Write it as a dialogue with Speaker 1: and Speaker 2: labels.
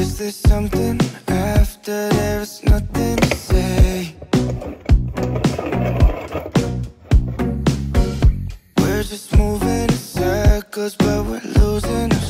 Speaker 1: Is there something after there's nothing to say? We're just moving in circles, but we're losing